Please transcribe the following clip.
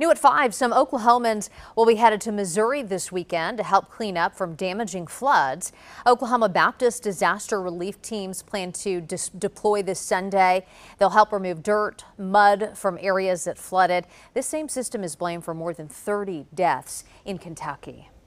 New at 5, some Oklahomans will be headed to Missouri this weekend to help clean up from damaging floods. Oklahoma Baptist disaster relief teams plan to deploy this Sunday. They'll help remove dirt, mud from areas that flooded. This same system is blamed for more than 30 deaths in Kentucky.